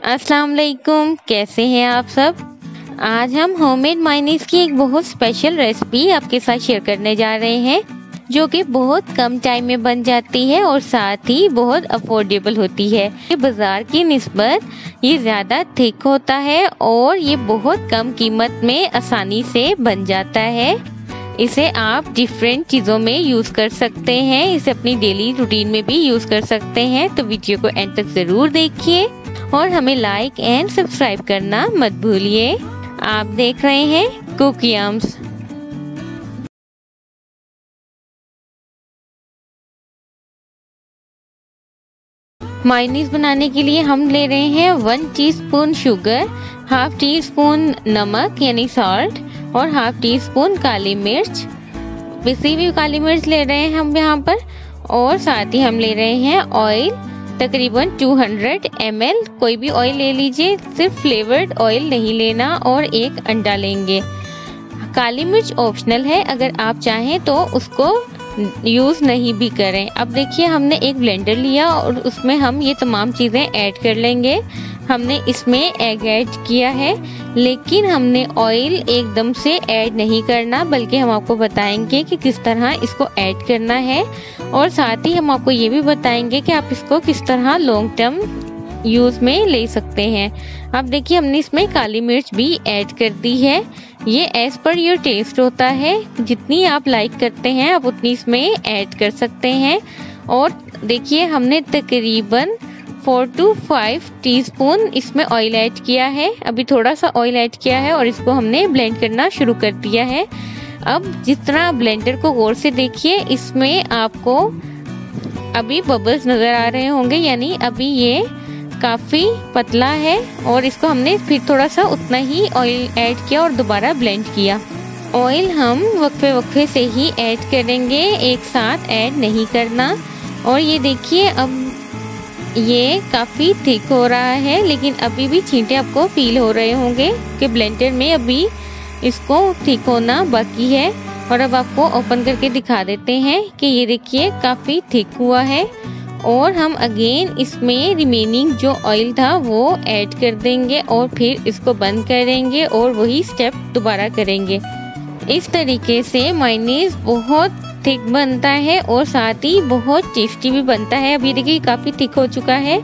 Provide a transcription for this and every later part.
अस्सलाम वालेकुम, कैसे हैं आप सब। आज हम होममेड मायोनीज की एक बहुत स्पेशल रेसिपी आपके साथ शेयर करने जा रहे हैं, जो कि बहुत कम टाइम में बन जाती है और साथ ही बहुत अफोर्डेबल होती है। ये बाजार की निस्बत ये ज़्यादा थिक होता है और ये बहुत कम कीमत में आसानी से बन जाता है। इसे आप डिफरेंट चीज़ों में यूज़ कर सकते हैं, इसे अपनी डेली रूटीन में भी यूज़ कर सकते हैं। तो वीडियो को एंड तक ज़रूर देखिए और हमें लाइक एंड सब्सक्राइब करना मत भूलिए। आप देख रहे हैं कुक यम्स। मायोनीज बनाने के लिए हम ले रहे हैं 1 teaspoon sugar, half teaspoon नमक यानी सॉल्ट और हाफ टी स्पून काली मिर्च। पिसी हुई काली मिर्च ले रहे हैं हम यहाँ पर, और साथ ही हम ले रहे हैं ऑयल तकरीबन 200 ml। कोई भी ऑयल ले लीजिए, सिर्फ फ्लेवर्ड ऑयल नहीं लेना, और एक अंडा लेंगे। काली मिर्च ऑप्शनल है, अगर आप चाहें तो उसको यूज़ नहीं भी करें। अब देखिए हमने एक ब्लेंडर लिया और उसमें हम ये तमाम चीज़ें ऐड कर लेंगे। हमने इसमें एग ऐड किया है, लेकिन हमने ऑयल एकदम से ऐड नहीं करना, बल्कि हम आपको बताएंगे कि किस तरह इसको ऐड करना है, और साथ ही हम आपको ये भी बताएंगे कि आप इसको किस तरह लॉन्ग टर्म यूज़ में ले सकते हैं। अब देखिए हमने इसमें काली मिर्च भी ऐड कर दी है। ये एज पर योर टेस्ट होता है, जितनी आप लाइक करते हैं आप उतनी इसमें ऐड कर सकते हैं। और देखिए हमने तकरीबन 4 to 5 टीस्पून इसमें ऑयल ऐड किया है। अभी थोड़ा सा ऑयल ऐड किया है और इसको हमने ब्लेंड करना शुरू कर दिया है। अब जिस तरह ब्लेंडर को गौर से देखिए, इसमें आपको अभी बबल्स नज़र आ रहे होंगे, यानी अभी ये काफ़ी पतला है, और इसको हमने फिर थोड़ा सा उतना ही ऑयल ऐड किया और दोबारा ब्लेंड किया। ऑयल हम वक्फे वक्फे से ही ऐड करेंगे, एक साथ ऐड नहीं करना। और ये देखिए अब ये काफ़ी थिक हो रहा है, लेकिन अभी भी छींटे आपको फील हो रहे होंगे कि ब्लेंडर में अभी इसको थिक होना बाकी है। और अब आपको ओपन करके दिखा देते हैं कि ये देखिए काफ़ी थिक हुआ है। और हम अगेन इसमें रिमेनिंग जो ऑयल था वो ऐड कर देंगे और फिर इसको बंद करेंगे और वही स्टेप दोबारा करेंगे। इस तरीके से मायोनीज बहुत थिक बनता है और साथ ही बहुत टेस्टी भी बनता है। अब ये देखिए काफ़ी थिक हो चुका है।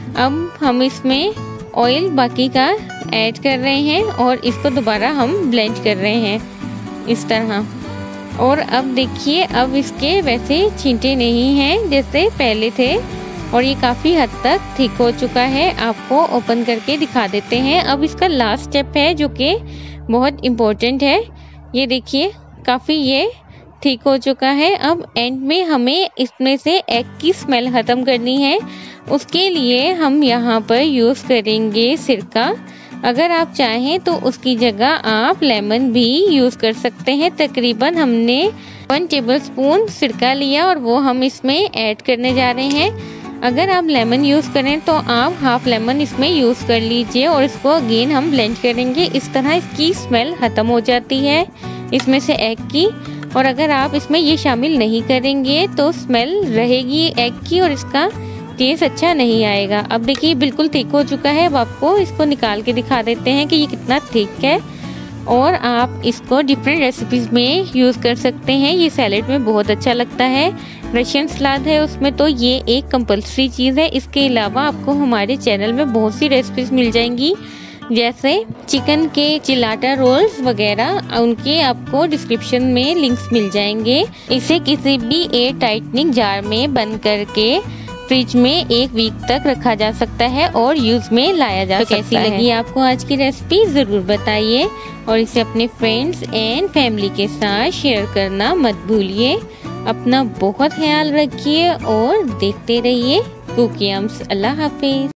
अब हम इसमें ऑयल बाकी का ऐड कर रहे हैं और इसको दोबारा हम ब्लेंड कर रहे हैं इस तरह। और अब देखिए अब इसके वैसे छींटे नहीं हैं जैसे पहले थे, और ये काफ़ी हद तक थिक हो चुका है। आपको ओपन करके दिखा देते हैं। अब इसका लास्ट स्टेप है जो कि बहुत इम्पोर्टेंट है। ये देखिए काफ़ी ये ठीक हो चुका है। अब एंड में हमें इसमें से एग की स्मेल ख़त्म करनी है। उसके लिए हम यहाँ पर यूज़ करेंगे सिरका। अगर आप चाहें तो उसकी जगह आप लेमन भी यूज़ कर सकते हैं। तकरीबन हमने 1 टेबलस्पून सिरका लिया और वो हम इसमें ऐड करने जा रहे हैं। अगर आप लेमन यूज़ करें तो आप हाफ लेमन इसमें यूज़ कर लीजिए, और इसको अगेन हम ब्लेंड करेंगे। इस तरह इसकी स्मेल ख़त्म हो जाती है इसमें से एग की। और अगर आप इसमें ये शामिल नहीं करेंगे तो स्मेल रहेगी एग की और इसका टेस्ट अच्छा नहीं आएगा। अब देखिए बिल्कुल थिक हो चुका है। अब आपको इसको निकाल के दिखा देते हैं कि ये कितना थिक है, और आप इसको डिफरेंट रेसिपीज़ में यूज़ कर सकते हैं। ये सैलेड में बहुत अच्छा लगता है। रशियन सलाद है उसमें तो ये एक कंपल्सरी चीज़ है। इसके अलावा आपको हमारे चैनल में बहुत सी रेसिपीज़ मिल जाएंगी, जैसे चिकन के चिलाटा रोल्स वगैरह, उनके आपको डिस्क्रिप्शन में लिंक्स मिल जाएंगे। इसे किसी भी एयर टाइटनिंग जार में बंद करके फ्रिज में 1 वीक तक रखा जा सकता है और यूज में लाया जा सकता है। कैसी लगी आपको आज की रेसिपी ज़रूर बताइए, और इसे अपने फ्रेंड्स एंड फैमिली के साथ शेयर करना मत भूलिए। अपना बहुत ख्याल रखिए और देखते रहिए कुक यम्स। अल्लाह हाफिज।